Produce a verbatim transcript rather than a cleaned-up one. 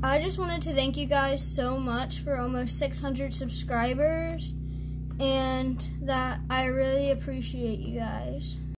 I just wanted to thank you guys so much for almost six hundred subscribers, and that I really appreciate you guys.